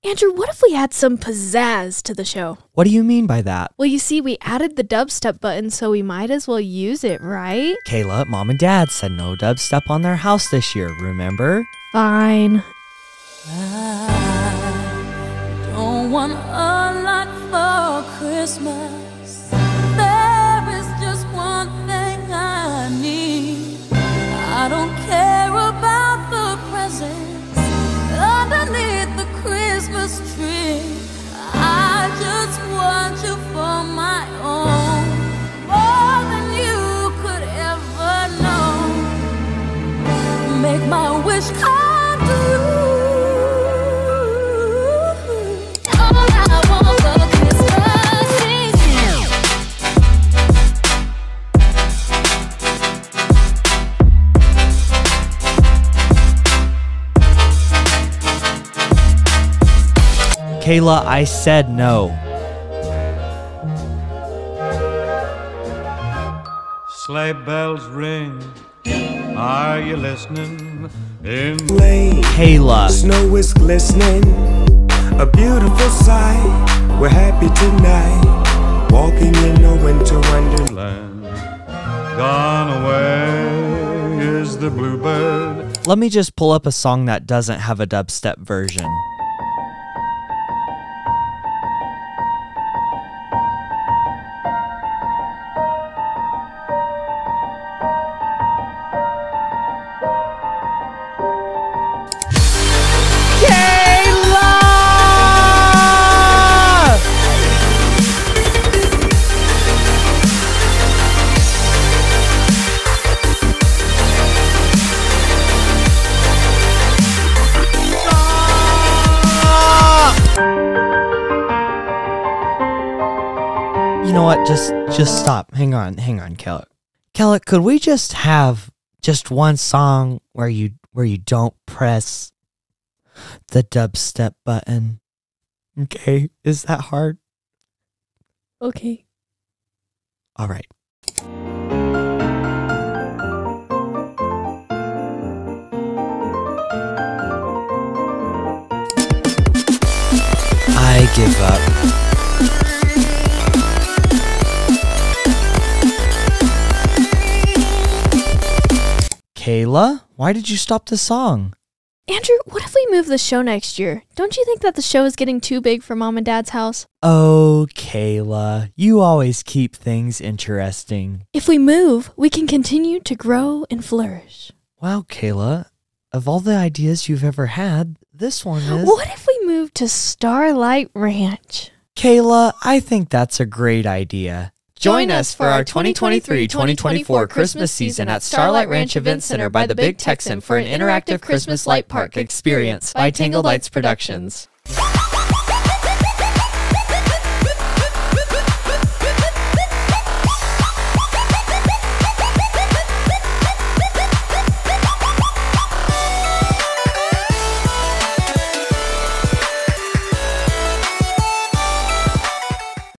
Andrew, what if we add some pizzazz to the show? What do you mean by that? Well, you see, we added the dubstep button, so we might as well use it, right? Kayla, Mom and Dad said no dubstep on their house this year, remember? Fine. I don't want a lot for Christmas. There is just one thing I need. I don't care about the presents underneath the Christmas tree. I just want you for my own, more than you could ever know. Make my wish come true. Kayla, I said no. Sleigh bells ring, are you listening? Kayla. Snow is glistening, a beautiful sight. We're happy tonight, walking in a winter wonderland. Gone away is the bluebird. Let me just pull up a song that doesn't have a dubstep version. You know what? Just stop. Hang on, Kayla. Kayla, could we just have just one song where you don't press the dubstep button? Okay, is that hard? Okay. All right. I give up. Kayla, why did you stop the song? Andrew, what if we move the show next year? Don't you think that the show is getting too big for Mom and Dad's house? Oh, Kayla, you always keep things interesting. If we move, we can continue to grow and flourish. Wow, Kayla, of all the ideas you've ever had, this one is... What if we move to Starlight Ranch? Kayla, I think that's a great idea. Join us for our 2023-2024 Christmas season at Starlight Ranch Event Center by the Big Texan for an interactive Christmas light park experience by Tangled Lights Productions.